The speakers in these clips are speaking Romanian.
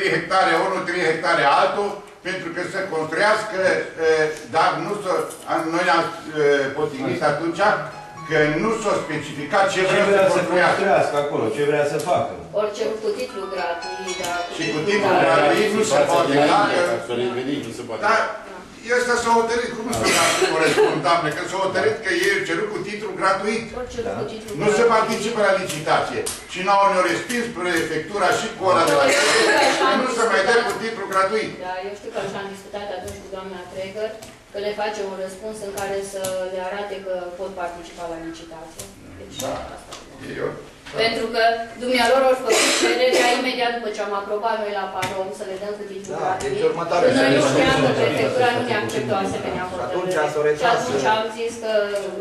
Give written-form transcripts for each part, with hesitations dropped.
3 hectare unul, 3 hectare altul, pentru că să construiască, dar nu noi am potrignit atunci că nu s-a specificat ce vrea să construiască acolo, ce vrea să facă. Orice cu titlu gratuit, da. Și cu titlu gratuit nu se poate, dar ăsta s-a hotărât, cum să răspund, doamne, că s-a hotărât că e cerut cu titlu gratuit. Nu se participă la licitație. Și n-au ne-o respins prefectura și cu ora de la că nu se mai dă cu titlu gratuit. Da, eu știu că așa am discutat atunci cu doamna Tregăr, că le face un răspuns în care să le arate că pot participa la licitație. Deci, da. Pentru că dumnealor au făcut cererea imediat după ce am aprobat noi la Parom să le dăm cu titlu gratuit. Noi nu știam că prefectura nu ne acceptă o asemenea hotărâre. Și atunci am zis că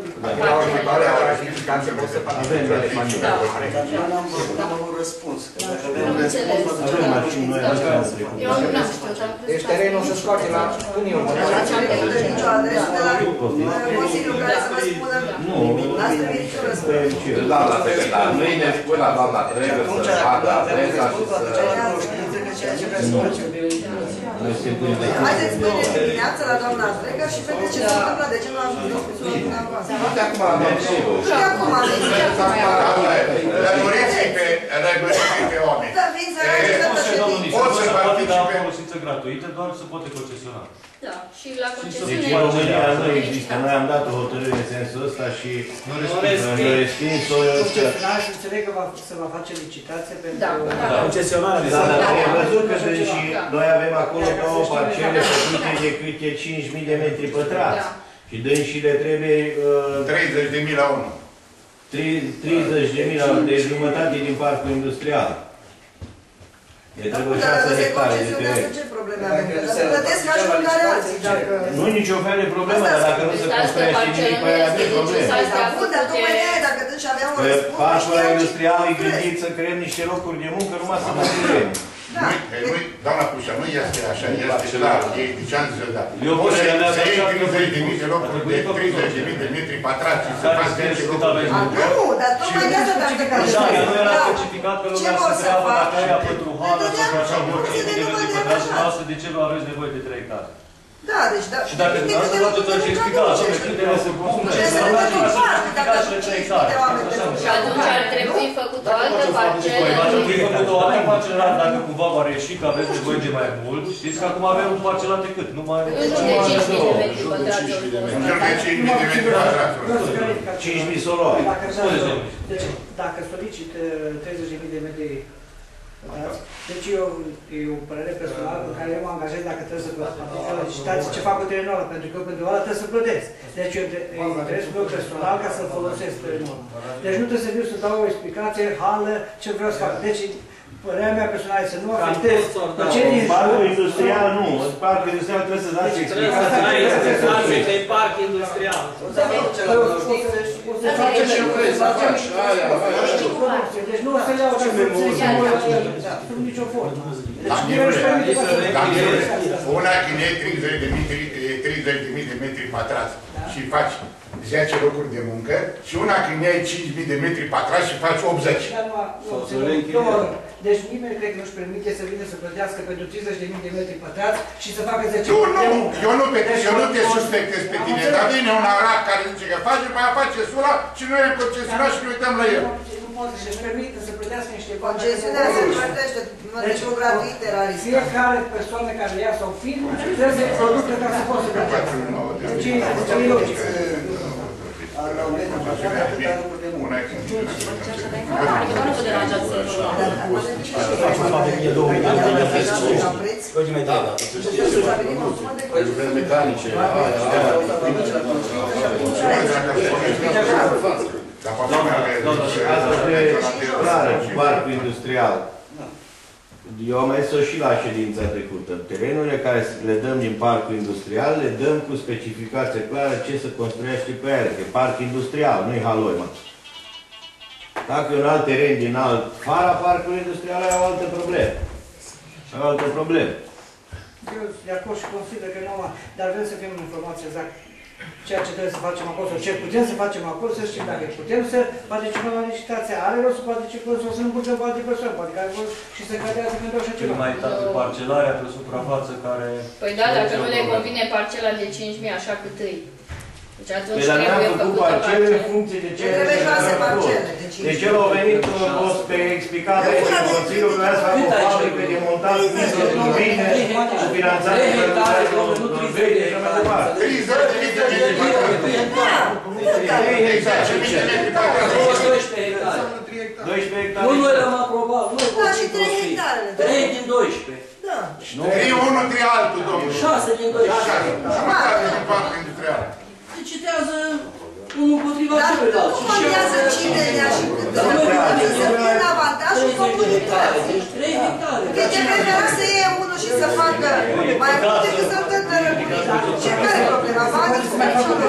Am un răspuns. Eu nu am știut. Deci terenul se scoate la unii ori. Consiliul care să vă spună n-ați primit niciun răspuns. Doamna secretar, mâine spui la doamna Tregăr să vadă adresa și să... Haideți mâine dimineață la doamna Tregăr și vedeți ce se întâmplă, de ce nu am spus la dumneavoastră. De acum am și eu. Și acum am zis. Lămuriți-i pe oameni. Da, vin să Pot să participe. Folosință gratuită, doar se poate concesiona. Da, și la concesiune. Deci în România nu există. Noi am dat o hotărâre în sensul ăsta și nu respins-o. Concesionar și înțeleg că se va face licitație pentru concesionarea. Dar am văzut că și noi avem acolo două parcele făcute de câte 5.000 de metri pătrați. Și dânsile trebuie... 30.000 la 1. 30.000 de jumătate din parcul industrial. E trebuie 6 hectare de teren. Ce probleme avem? Să plătesc ca și mâncare alții. Nu e nicio fel de problemă, dar dacă nu se construiește nimic, pe aia avem probleme. Dar tocmai aia, dacă atunci aveam un răspuns... Parcul industrial e gândit să creăm niște locuri de muncă numai să mă creăm. Doamna Pușa, nu este așa, este clar, de ce am zis eu, da. Să iei 30.000 de locuri de 30.000 de metri pătrați și să faci 10 locuri de muncă. Nu, dar tocmai de asta dacă Așa, nu era specificat că lumea se treabă dacă aia pentru hală sau așa vor 5.000 de metri pătrați și noastră, de ce nu aveți nevoie de 3 hectare? Da, deci... Și dacă dumneavoastră luați tot ce explica, câte se consumă, și atunci ar trebui făcut o altă parcelă. Va trebui făcut o altă parcelă, dacă cumva va reieși că aveți nevoie de mai mult. Știți că acum avem parcelate cât? Numai... În jur de 5.000 de metri pătrați. În jur de 5.000 de metri pătrați. 5.000 s-o luat. Dacă solicit 30.000 de metri pătrați, deci e o părere personală pe care eu mă angajez dacă trebuie să particip la licitație ce fac cu terenul ăla, pentru că eu pentru ăla trebuie să plătesc. Deci eu interesul meu personal ca să folosesc terenul ăla. Deci nu trebuie să viu să dau o explicație, hală, ce vreau să fac. Deci părerea mea personală să nu afectez pe cei din jur. Parcul industrial nu. Parcul industrial trebuie să dați explicații. Este parc industrial. Deci nu o să iau sub nicio formă. Una când e 30.000 de metri pătrați și faci 10 locuri de muncă și una când ai 5.000 de metri pătrați și faci 80. Deci nimeni cred că nu-și permite să vină să plătească pentru 30.000 de metri pătrați și să facă 10 locuri de muncă. Eu nu te suspectez pe tine, dar vine un arat care zice că face, mai face sula și noi am concesionat și ne uităm la el. Nu poate să-și permite să plătească niște bani. Concesiunea se plătește, deci nu gratuite la risc. Fiecare persoană care ia sau film trebuie să producă ca să poată să plătească. Deci e logic. Una e parcul industrial. Eu am mai și la ședința trecută. Terenurile care le dăm din parcul industrial, le dăm cu specificație clară ce se construiește pe ele. Că parc industrial, nu-i haloi, mă. Dacă e un alt teren din fara parcului industrial, ai o altă problemă. Ai o altă problemă. Eu de acord și consider că nu, dar vrem să fim informați exact ceea ce trebuie să facem acolo, sau ce putem să facem acolo, să știm dacă putem să participăm la licitație, are rost să participăm sau să încurcăm cu alte persoane, poate care vor și să credează pentru așa ceva. Mai tată parcelarea pe suprafață care... Păi da, dacă nu le convine parcela de 5.000, așa cât îi. Deci atunci Păi, trebuie făcut făcută parcele în parcele. funcție de ce Trebuie șase parcele. Deci el a venit pe explicat aici în Consiliu că vrea să facă o fabrică de montat turbine cu finanțare pentru vechi și mai departe. 12 hectare. Nu noi l-am aprobat, nu Da, și 3 hectare. 3 din 12. Da. Trei unul, trei altul, domnul. 6 din 12. Jumătate din parc industrial. Se citează unul împotriva Dar celuilalt. nu contează cine ia și cât. Să fie în avantajul comunității. Deci 3 hectare. Că te prefera să iei unul și să facă mai mult decât să-l dă tărăbuit. Ce care e problema? Faceți cu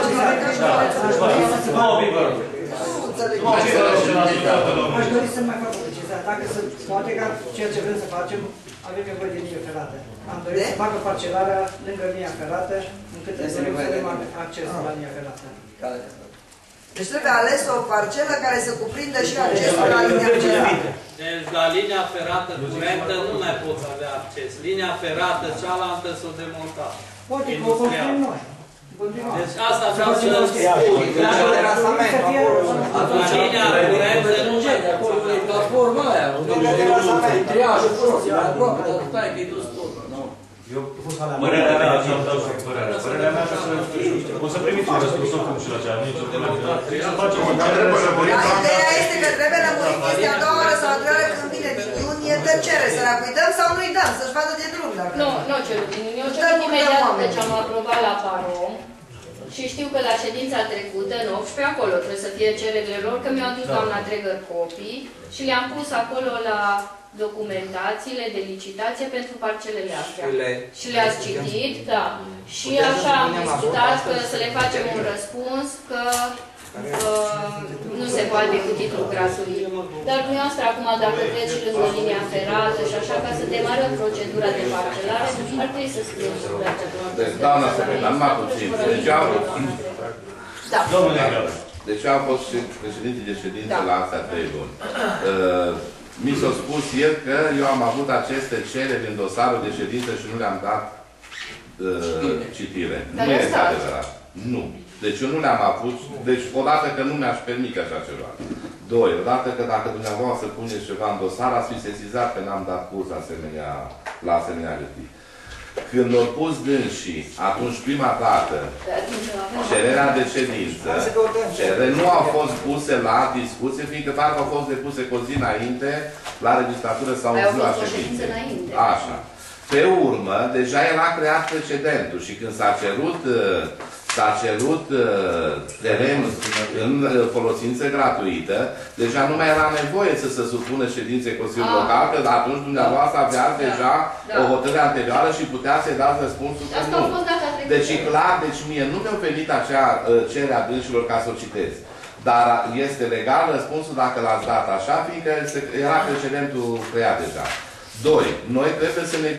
Aș dori să mai fac o precizare. Dacă se poate ca ceea ce vrem să facem, avem nevoie de linie ferată. Am dorit să facă parcelarea lângă linia ferată, încât să avem acces la linia ferată. Deci trebuie ales o parcelă care să cuprindă și accesul la linia ferată. Deci la linia ferată curentă nu mai poți avea acces. Linia ferată cealaltă s-o demonta. Poate că o construim noi. Deci asta vreau să spun. Atunci linia curentă nu mai acolo e platforma aia. Triajul frumos, e aproape, dar stai că e dus tot. Părerea mea, așa îmi dau și părerea mea, așa o să primiți un răspuns oricum și la cea, nicio problemă. Trebuie să facem o cerere să Ideea este că trebuie lămurit chestia a doua oară sau a treia oară când vine din iunie, dă cerere, să la dăm sau nu-i dăm, să-și vadă de drum dacă... Nu, nu cerut din iunie, o cerut imediat după ce am aprobat la Parom. Și știu că la ședința trecută, în 18, acolo trebuie să fie cererile lor, că mi-au adus doamna Tregăr copii și le-am pus acolo la documentațiile de licitație pentru parcelele astea. Și le-ați citit, da. Și așa am discutat că să le facem un răspuns, că nu se poate cu titlu gratuit. Dar dumneavoastră acum, dacă treci lângă linia ferată și așa, ca să demarăm procedura de parcelare, ar trebui să scriem sobre această. Deci, doamna Săpena, numai puțin. Deci eu am fost președinte de ședință la astea 3 luni. Mi s-a spus ieri că eu am avut aceste cereri în dosarul de ședință și nu le-am dat citire. Nu este adevărat. Nu. Deci eu nu le-am avut. Deci odată că nu mi-aș permite așa ceva. Doi, odată că dacă dumneavoastră puneți ceva în dosar, ați fi sesizat că n-am dat curs la asemenea gândiri. Când au pus dânsii, atunci prima dată, cererea de ședință, cereri nu au fost puse la discuție, fiindcă parcă au fost depuse cu o zi înainte, la registratură sau în ziua ședinței. Așa. Pe urmă, deja era creat precedentul și când s-a cerut terenul în folosință gratuită, deja nu mai era nevoie să se supună ședinței Consiliului Local, că atunci dumneavoastră aveați deja o hotărâre anterioară și putea să-i dați răspunsul că nu. Deci e clar, deci mie nu mi-a venit acea cerere a dânșilor ca să o citesc. Dar este legal răspunsul dacă l-ați dat așa, fiindcă era precedentul creat deja. Doi, noi trebuie să ne